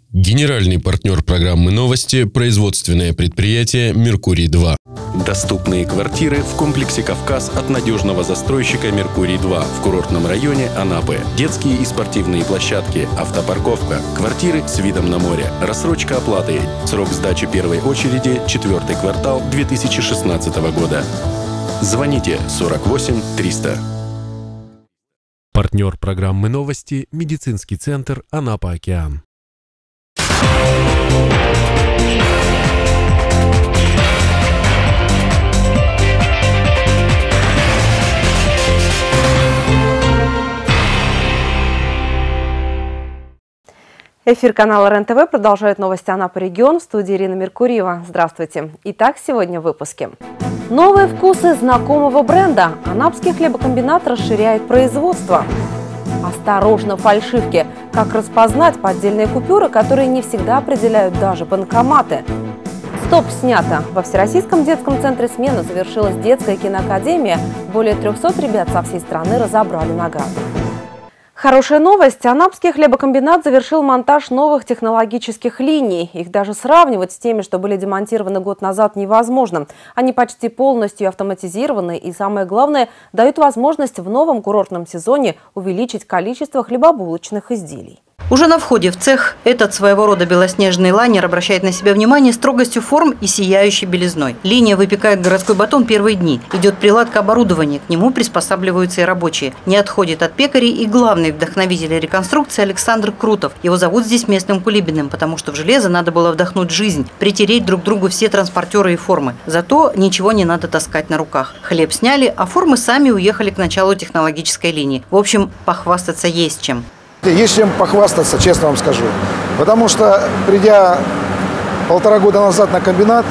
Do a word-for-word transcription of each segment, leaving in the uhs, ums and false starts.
Генеральный партнер программы «Новости» – производственное предприятие «Меркурий-два». Доступные квартиры в комплексе «Кавказ» от надежного застройщика «Меркурий-два» в курортном районе Анапы. Детские и спортивные площадки, автопарковка, квартиры с видом на море, рассрочка оплаты. Срок сдачи первой очереди – четвертый квартал две тысячи шестнадцатого года. Звоните сорок восемь триста. Партнер программы «Новости» – медицинский центр «Анапа-Океан». Эфир канала РЕН-ТВ продолжает новости Анапы регион. В студии Ирина Меркурьева. Здравствуйте. Итак, сегодня в выпуске. Новые вкусы знакомого бренда. Анапский хлебокомбинат расширяет производство. Осторожно, фальшивки. Как распознать поддельные купюры, которые не всегда определяют даже банкоматы. Стоп снято. Во Всероссийском детском центре «Смена» завершилась детская киноакадемия. Более трёхсот ребят со всей страны разобрали награды. Хорошая новость. Анапский хлебокомбинат завершил монтаж новых технологических линий. Их даже сравнивать с теми, что были демонтированы год назад, невозможно. Они почти полностью автоматизированы и, самое главное, дают возможность в новом курортном сезоне увеличить количество хлебобулочных изделий. Уже на входе в цех этот своего рода белоснежный лайнер обращает на себя внимание строгостью форм и сияющей белизной. Линия выпекает городской батон первые дни. Идет приладка оборудования, к нему приспосабливаются и рабочие. Не отходит от пекарей и главный вдохновитель реконструкции Александр Крутов. Его зовут здесь местным Кулибиным, потому что в железо надо было вдохнуть жизнь, притереть друг другу все транспортеры и формы. Зато ничего не надо таскать на руках. Хлеб сняли, а формы сами уехали к началу технологической линии. В общем, похвастаться есть чем. Есть чем похвастаться, честно вам скажу. Потому что, придя полтора года назад на комбинат,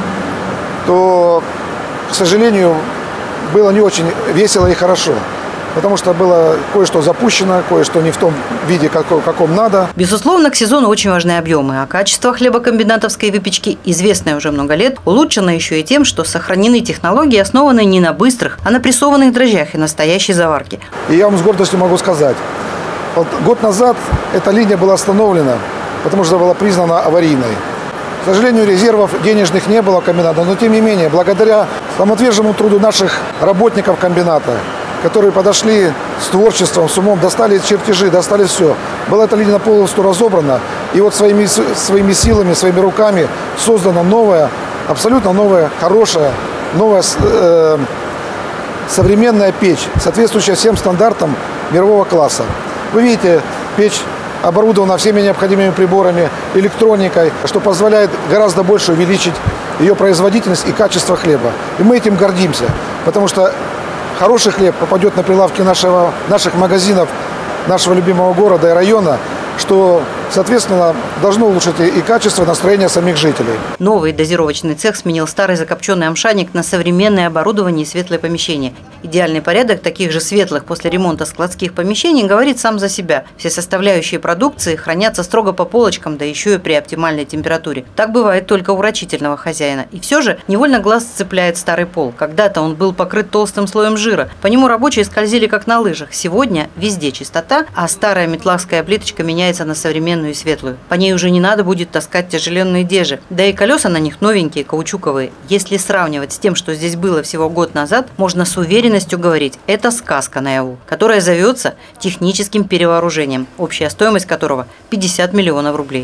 то, к сожалению, было не очень весело и хорошо. Потому что было кое-что запущено, кое-что не в том виде, каком, каком надо. Безусловно, к сезону очень важны объемы, а качество хлебокомбинатовской выпечки, известное уже много лет, улучшено еще и тем, что сохранены технологии, основанные не на быстрых, а на прессованных дрожжах и настоящей заварке. И я вам с гордостью могу сказать, вот год назад эта линия была остановлена, потому что была признана аварийной. К сожалению, резервов денежных не было комбината, но тем не менее, благодаря самоотверженному труду наших работников комбината, которые подошли с творчеством, с умом, достали чертежи, достали все. Была эта линия полностью разобрана, и вот своими, своими силами, своими руками создана новая, абсолютно новая, хорошая, новая э, современная печь, соответствующая всем стандартам мирового класса. Вы видите, печь оборудована всеми необходимыми приборами, электроникой, что позволяет гораздо больше увеличить ее производительность и качество хлеба. И мы этим гордимся, потому что хороший хлеб попадет на прилавки нашего, наших магазинов, нашего любимого города и района, что, соответственно, должно улучшить и качество, и настроение самих жителей. Новый дозировочный цех сменил старый закопченный амшаник на современное оборудование и светлое помещение. Идеальный порядок таких же светлых после ремонта складских помещений говорит сам за себя. Все составляющие продукции хранятся строго по полочкам, да еще и при оптимальной температуре. Так бывает только у рачительного хозяина. И все же невольно глаз цепляет старый пол. Когда-то он был покрыт толстым слоем жира. По нему рабочие скользили как на лыжах. Сегодня везде чистота, а старая метлахская плиточка меняется на современную и светлую. По ней уже не надо будет таскать тяжеленные дежи. Да и колеса на них новенькие, каучуковые. Если сравнивать с тем, что здесь было всего год назад, можно с уверенностью говорить, это сказка наяву, которая зовется техническим перевооружением, общая стоимость которого пятьдесят миллионов рублей.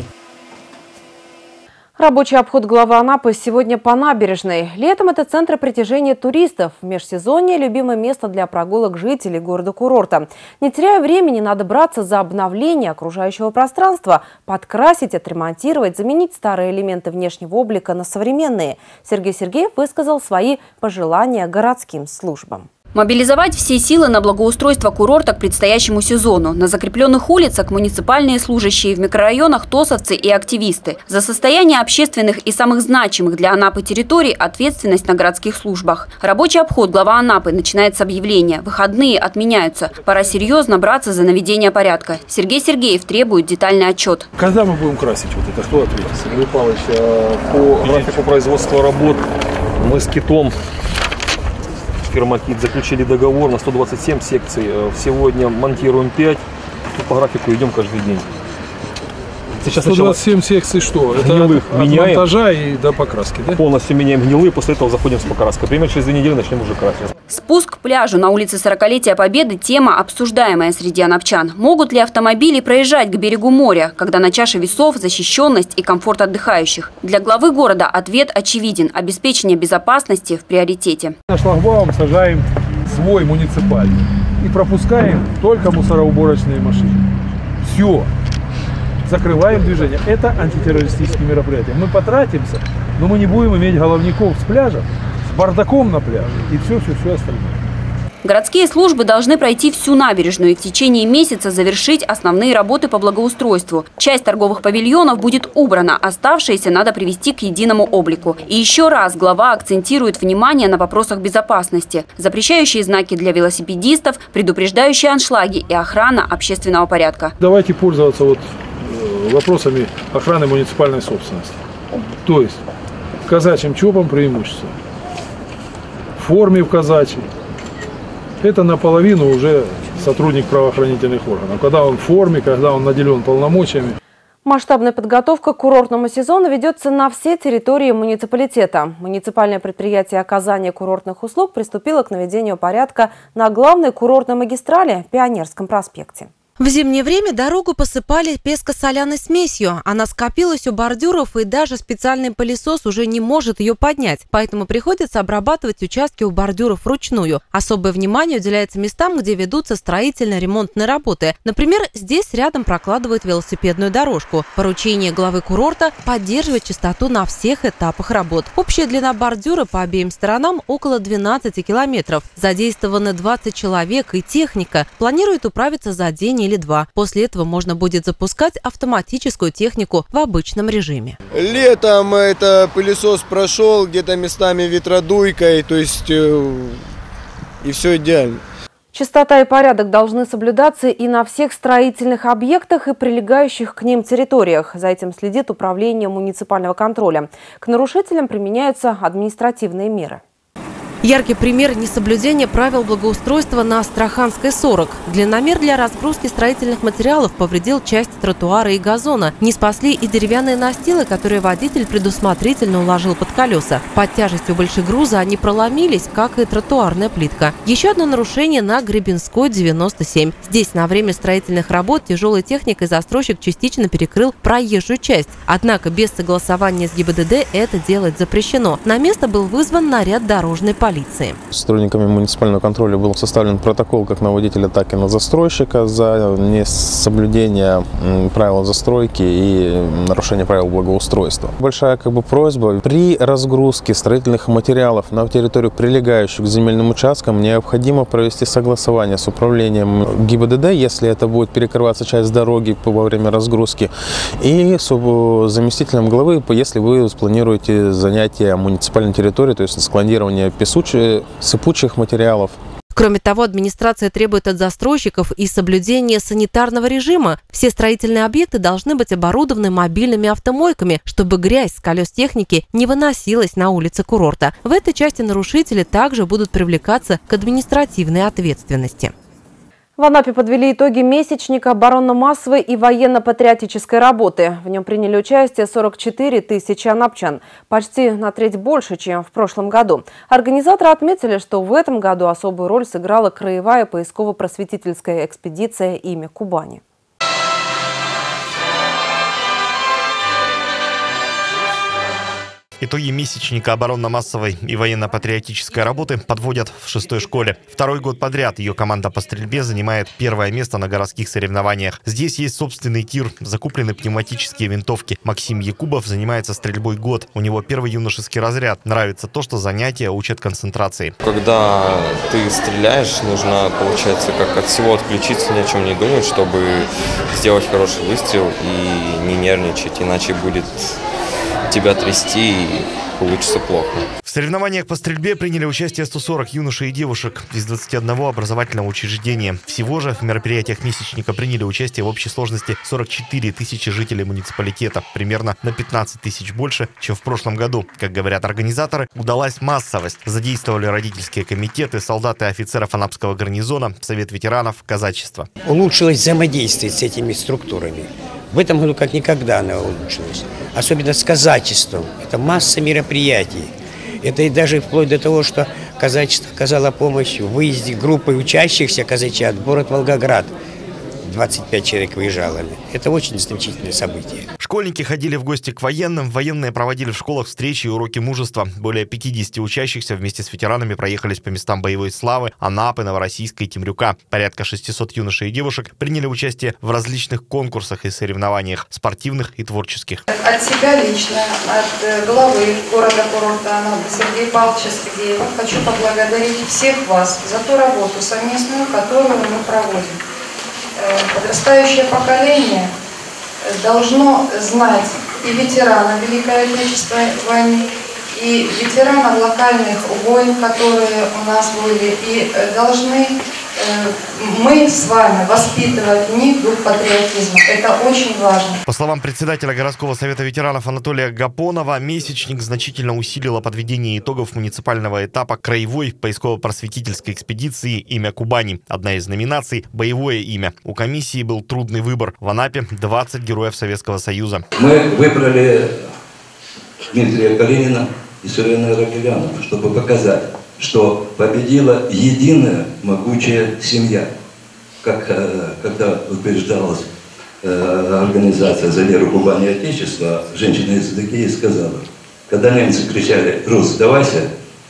Рабочий обход главы Анапы сегодня по набережной. Летом это центр притяжения туристов. В межсезонье – любимое место для прогулок жителей города-курорта. Не теряя времени, надо браться за обновление окружающего пространства, подкрасить, отремонтировать, заменить старые элементы внешнего облика на современные. Сергей Сергеев высказал свои пожелания городским службам. Мобилизовать все силы на благоустройство курорта к предстоящему сезону. На закрепленных улицах муниципальные служащие, в микрорайонах тосовцы и активисты. За состояние общественных и самых значимых для Анапы территорий ответственность на городских службах. Рабочий обход глава Анапы начинает с объявления. Выходные отменяются. Пора серьезно браться за наведение порядка. Сергей Сергеев требует детальный отчет. Когда мы будем красить вот это? Кто ответит? Сергей Павлович, по графику производства работ мы с Китом, фирма Кит, заключили договор на сто двадцать семь секций. Сегодня монтируем пять. По графику идем каждый день. Сейчас сто двадцать семь секций что? Это гнилых от, меняем. от монтажа и до покраски, да? Полностью меняем гнилые, после этого заходим с покраской. Примерно через две недели начнем уже красить. Спуск к пляжу на улице сорокалетия Победы – тема, обсуждаемая среди анапчан. Могут ли автомобили проезжать к берегу моря, когда на чаше весов защищенность и комфорт отдыхающих? Для главы города ответ очевиден – обеспечение безопасности в приоритете. На шлагбаум сажаем свой муниципальный и пропускаем только мусороуборочные машины. Все. Закрываем движение. Это антитеррористические мероприятия. Мы потратимся, но мы не будем иметь головников с пляжа, с бардаком на пляже и все-все-все остальное. Городские службы должны пройти всю набережную и в течение месяца завершить основные работы по благоустройству. Часть торговых павильонов будет убрана, оставшиеся надо привести к единому облику. И еще раз глава акцентирует внимание на вопросах безопасности. Запрещающие знаки для велосипедистов, предупреждающие аншлаги и охрана общественного порядка. Давайте пользоваться вот вопросами охраны муниципальной собственности. То есть казачьим ЧОПом преимущество, в форме в казачьей. Это наполовину уже сотрудник правоохранительных органов. Когда он в форме, когда он наделен полномочиями. Масштабная подготовка к курортному сезону ведется на всей территории муниципалитета. Муниципальное предприятие оказания курортных услуг приступило к наведению порядка на главной курортной магистрали – Пионерском проспекте. В зимнее время дорогу посыпали песко-соляной смесью. Она скопилась у бордюров, и даже специальный пылесос уже не может ее поднять. Поэтому приходится обрабатывать участки у бордюров вручную. Особое внимание уделяется местам, где ведутся строительно-ремонтные работы. Например, здесь рядом прокладывают велосипедную дорожку. Поручение главы курорта – поддерживать чистоту на всех этапах работ. Общая длина бордюра по обеим сторонам около двенадцати километров. Задействованы двадцать человек и техника. Планируют управиться за день или два. После этого можно будет запускать автоматическую технику в обычном режиме. Летом это пылесос прошел, где-то местами ветродуйкой, то есть э, и все идеально. Чистота и порядок должны соблюдаться и на всех строительных объектах и прилегающих к ним территориях. За этим следит Управление муниципального контроля. К нарушителям применяются административные меры. Яркий пример несоблюдения правил благоустройства на Астраханской сорок. Длинномер для разгрузки строительных материалов повредил часть тротуара и газона. Не спасли и деревянные настилы, которые водитель предусмотрительно уложил под колеса. Под тяжестью большегруза они проломились, как и тротуарная плитка. Еще одно нарушение на Гребенской, девяносто семь. Здесь на время строительных работ тяжелой техникой застройщик частично перекрыл проезжую часть. Однако без согласования с ГИБДД это делать запрещено. На место был вызван наряд дорожной полиции. Сотрудниками муниципального контроля был составлен протокол как на водителя, так и на застройщика за несоблюдение правил застройки и нарушение правил благоустройства. Большая как бы просьба: при разгрузке строительных материалов на территорию, прилегающую к земельным участкам, необходимо провести согласование с управлением ГИБДД, если это будет перекрываться часть дороги во время разгрузки, и с заместителем главы, если вы спланируете занятие муниципальной территории, то есть складирование песочных, сыпучих материалов. Кроме того, администрация требует от застройщиков и соблюдения санитарного режима. Все строительные объекты должны быть оборудованы мобильными автомойками, чтобы грязь с колес техники не выносилась на улицы курорта. В этой части нарушители также будут привлекаться к административной ответственности. В Анапе подвели итоги месячника оборонно-массовой и военно-патриотической работы. В нем приняли участие сорок четыре тысячи анапчан, почти на треть больше, чем в прошлом году. Организаторы отметили, что в этом году особую роль сыграла краевая поисково-просветительская экспедиция «Имя Кубани». Итоги месячника оборонно-массовой и военно-патриотической работы подводят в шестой школе. Второй год подряд ее команда по стрельбе занимает первое место на городских соревнованиях. Здесь есть собственный тир, закуплены пневматические винтовки. Максим Якубов занимается стрельбой год. У него первый юношеский разряд. Нравится то, что занятия учат концентрации. Когда ты стреляешь, нужно, получается, как от всего отключиться, ни о чем не думать, чтобы сделать хороший выстрел и не нервничать, иначе будет тебя трясти и получится плохо. В соревнованиях по стрельбе приняли участие сто сорок юношей и девушек из двадцати одного образовательного учреждения. Всего же в мероприятиях месячника приняли участие в общей сложности сорок четыре тысячи жителей муниципалитета. Примерно на пятнадцать тысяч больше, чем в прошлом году. Как говорят организаторы, удалась массовость. Задействовали родительские комитеты, солдаты и офицеров Анапского гарнизона, Совет ветеранов, казачество. Улучшилось взаимодействие с этими структурами. В этом году как никогда она улучшилась. Особенно с казачеством. Это масса мероприятий. Это и даже вплоть до того, что казачество оказало помощь в выезде группы учащихся казачат в город Волгоград. двадцать пять человек выезжало. Это очень значительное событие. Школьники ходили в гости к военным, военные проводили в школах встречи и уроки мужества. Более пятидесяти учащихся вместе с ветеранами проехались по местам боевой славы Анапы, Новороссийска и Темрюка. Порядка шестисот юношей и девушек приняли участие в различных конкурсах и соревнованиях, спортивных и творческих. От себя лично, от главы города-курорта Анапы Сергея Павловича Сергеева хочу поблагодарить всех вас за ту работу совместную, которую мы проводим. Подрастающее поколение должно знать и ветерана Великой Отечественной войны, и ветеранов локальных войн, которые у нас были, и должны мы с вами воспитывать в них дух патриотизма. Это очень важно. По словам председателя городского совета ветеранов Анатолия Гапонова, месячник значительно усилило подведение итогов муниципального этапа краевой поисково-просветительской экспедиции «Имя Кубани». Одна из номинаций – «Боевое имя». У комиссии был трудный выбор. В Анапе двадцать героев Советского Союза. Мы выбрали Дмитрия Калинина и Сурену Ракеляну, чтобы показать, что победила единая могучая семья. Как когда утверждалась организация «За веру Кубани и Отечества», женщина из Адыгеи сказала, когда немцы кричали «Рус, сдавайся»,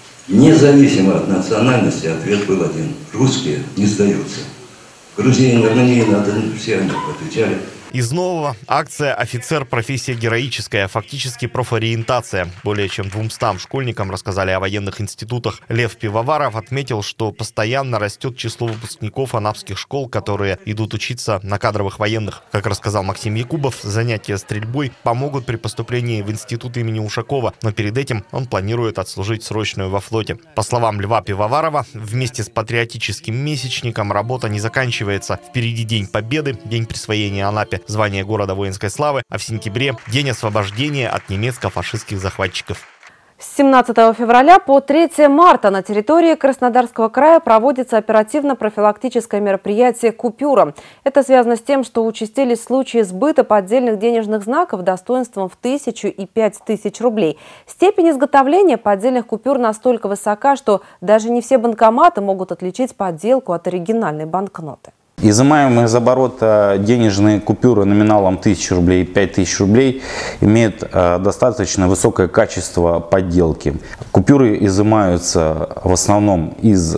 независимо от национальности, ответ был один – русские не сдаются. Грузины, армяне, все они отвечали. Из нового акция «Офицер. Профессия героическая», фактически профориентация. Более чем двумстам школьникам рассказали о военных институтах. Лев Пивоваров отметил, что постоянно растет число выпускников анапских школ, которые идут учиться на кадровых военных. Как рассказал Максим Якубов, занятия стрельбой помогут при поступлении в институт имени Ушакова, но перед этим он планирует отслужить срочную во флоте. По словам Льва Пивоварова, вместе с патриотическим месячником работа не заканчивается. Впереди День Победы, День присвоения Анапе звание города воинской славы, а в сентябре – День освобождения от немецко-фашистских захватчиков. С семнадцатого февраля по третье марта на территории Краснодарского края проводится оперативно-профилактическое мероприятие «Купюра». Это связано с тем, что участились случаи сбыта поддельных денежных знаков достоинством в тысячу и пять тысяч рублей. Степень изготовления поддельных купюр настолько высока, что даже не все банкоматы могут отличить подделку от оригинальной банкноты. Изымаемые из оборота денежные купюры номиналом тысяча рублей и пять тысяч рублей имеют э, достаточно высокое качество подделки. Купюры изымаются в основном из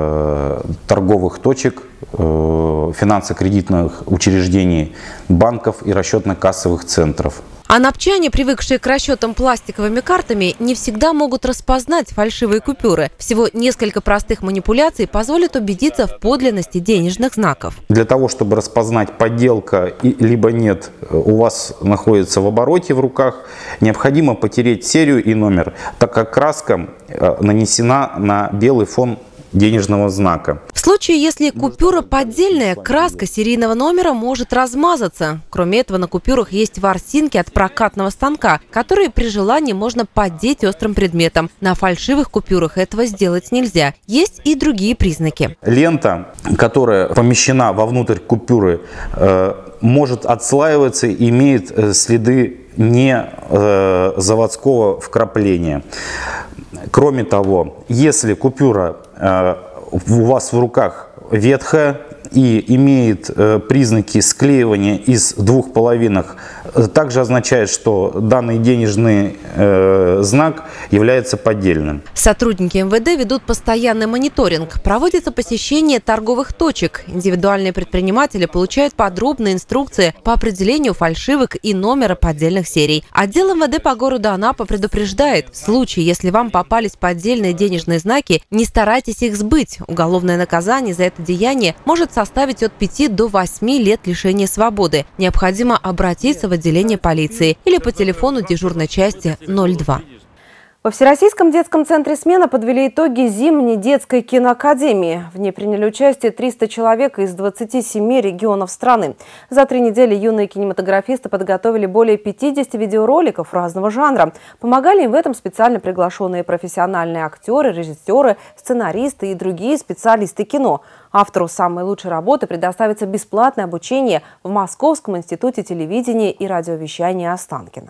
э, торговых точек, э, финансово-кредитных учреждений, банков и расчетно-кассовых центров. Анапчане, привыкшие к расчетам пластиковыми картами, не всегда могут распознать фальшивые купюры. Всего несколько простых манипуляций позволят убедиться в подлинности денежных знаков. Для того, чтобы распознать, подделка либо нет у вас находится в обороте в руках, необходимо потереть серию и номер, так как краска нанесена на белый фон денежного знака. В случае, если купюра поддельная, краска серийного номера может размазаться. Кроме этого, на купюрах есть ворсинки от прокатного станка, которые при желании можно поддеть острым предметом. На фальшивых купюрах этого сделать нельзя. Есть и другие признаки. Лента, которая помещена вовнутрь купюры, может отслаиваться и имеет следы не заводского вкрапления. Кроме того, если купюра э, у вас в руках ветхая и имеет э, признаки склеивания из двух половинок, также означает, что данный денежный э, знак является поддельным. Сотрудники эм вэ дэ ведут постоянный мониторинг. Проводится посещение торговых точек. Индивидуальные предприниматели получают подробные инструкции по определению фальшивок и номера поддельных серий. Отдел эм вэ дэ по городу Анапа предупреждает: в случае, если вам попались поддельные денежные знаки, не старайтесь их сбыть. Уголовное наказание за это деяние может составить от пяти до восьми лет лишения свободы. Необходимо обратиться в отделение полиции или по телефону дежурной части ноль два. Во Всероссийском детском центре «Смена» подвели итоги зимней детской киноакадемии. В ней приняли участие триста человек из двадцати семи регионов страны. За три недели юные кинематографисты подготовили более пятидесяти видеороликов разного жанра. Помогали им в этом специально приглашенные профессиональные актеры, режиссеры, сценаристы и другие специалисты кино. Автору самой лучшей работы предоставится бесплатное обучение в Московском институте телевидения и радиовещания Останкино.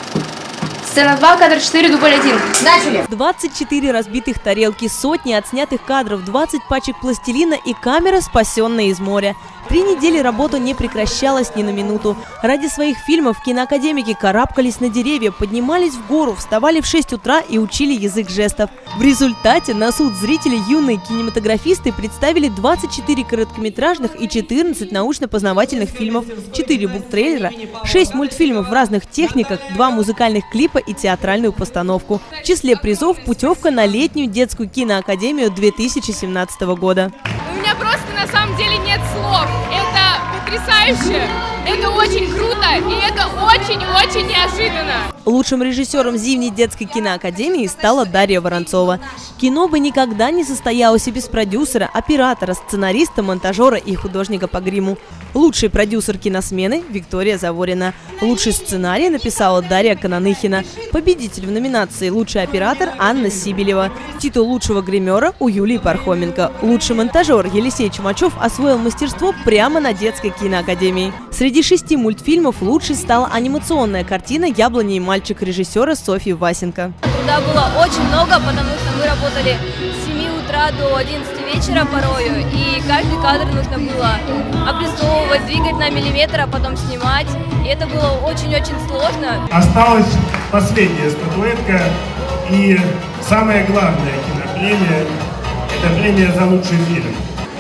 Сцена два, кадр четыре, дубль один. Начали! двадцать четыре разбитых тарелки, сотни отснятых кадров, двадцать пачек пластилина и камера, спасенная из моря. Три недели работа не прекращалась ни на минуту. Ради своих фильмов киноакадемики карабкались на деревья, поднимались в гору, вставали в шесть утра и учили язык жестов. В результате на суд зрителей юные кинематографисты представили двадцать четыре короткометражных и четырнадцать научно-познавательных фильмов, четыре буктрейлера, шесть мультфильмов в разных техниках, два музыкальных клипа и театральную постановку. В числе призов путевка на летнюю детскую киноакадемию две тысячи семнадцатого года. У меня просто на самом деле нет слов. Это потрясающе, это очень круто и это очень-очень неожиданно. Лучшим режиссером зимней детской киноакадемии стала Дарья Воронцова. Кино бы никогда не состоялось и без продюсера, оператора, сценариста, монтажера и художника по гриму. Лучший продюсер киносмены – Виктория Заворина. Лучший сценарий написала Дарья Кананыхина. Победитель в номинации «Лучший оператор» – Анна Сибелева. Титул лучшего гримера у Юлии Пархоменко. Лучший монтажер Елисей Чумачев освоил мастерство прямо на детской киноакадемии. Среди шести мультфильмов лучшей стала анимационная картина «Яблони и мальчик» режиссера Софьи Васенко. Труда было очень много, потому что мы работали с семи утра до одиннадцати вечера порою, и каждый кадр нужно было обрисовывать, двигать на миллиметр, а потом снимать, и это было очень-очень сложно. Осталась последняя статуэтка, и самое главное кинопремия – это премия за лучший фильм.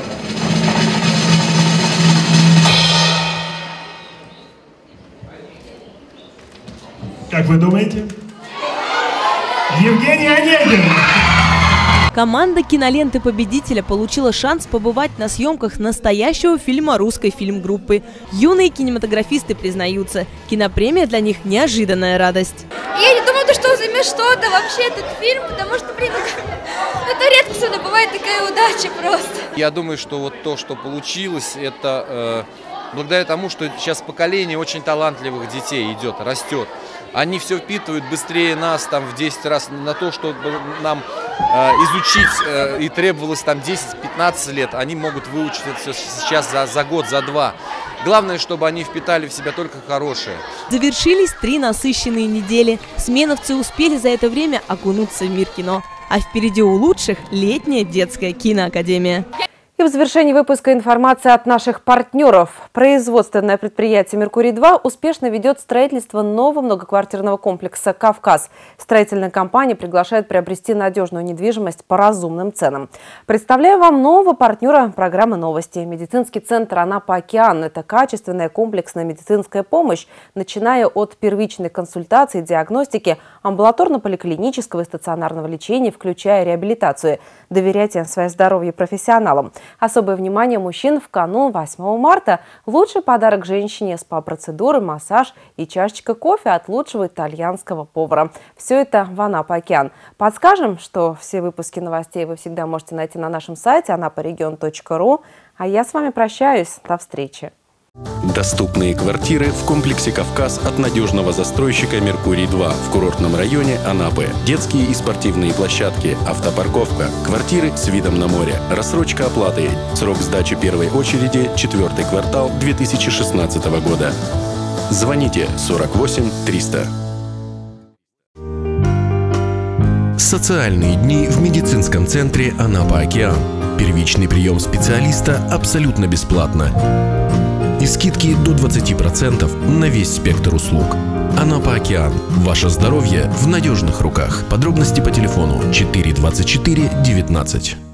Как вы думаете? Евгений Онегин! Команда киноленты победителя получила шанс побывать на съемках настоящего фильма русской фильм-группы. Юные кинематографисты признаются, кинопремия для них неожиданная радость. Я не думала, что займет что-то вообще этот фильм, потому что, блин, это редко всегда бывает такая удача просто. Я думаю, что вот то, что получилось, это э, благодаря тому, что сейчас поколение очень талантливых детей идет, растет. Они все впитывают быстрее нас там в десять раз на то, что нам э, изучить э, и требовалось там десять-пятнадцать лет. Они могут выучить это все сейчас за, за год, за два. Главное, чтобы они впитали в себя только хорошее. Завершились три насыщенные недели. Сменовцы успели за это время окунуться в мир кино. А впереди у лучших летняя детская киноакадемия. И в завершении выпуска информация от наших партнеров. Производственное предприятие «Меркурий-два» успешно ведет строительство нового многоквартирного комплекса «Кавказ». Строительная компания приглашает приобрести надежную недвижимость по разумным ценам. Представляю вам нового партнера программы «Новости». Медицинский центр «Анапа-Океан» – это качественная комплексная медицинская помощь, начиная от первичной консультации, диагностики, амбулаторно-поликлинического и стационарного лечения, включая реабилитацию. Доверяйте свое здоровье профессионалам. Особое внимание мужчин в канун восьмого марта. Лучший подарок женщине – спа-процедуры, массаж и чашечка кофе от лучшего итальянского повара. Все это в Анапа-Океан. Подскажем, что все выпуски новостей вы всегда можете найти на нашем сайте анапарегион точка ру. А я с вами прощаюсь. До встречи. Доступные квартиры в комплексе «Кавказ» от надежного застройщика «Меркурий-два» в курортном районе Анапы. Детские и спортивные площадки, автопарковка, квартиры с видом на море, рассрочка оплаты. Срок сдачи первой очереди – четвертый квартал две тысячи шестнадцатого года. Звоните сорок восемь триста. Социальные дни в медицинском центре «Анапа-Океан». Первичный прием специалиста абсолютно бесплатно. И скидки до двадцати процентов на весь спектр услуг. Анапа-Океан. Ваше здоровье в надежных руках. Подробности по телефону четыре двадцать четыре девятнадцать.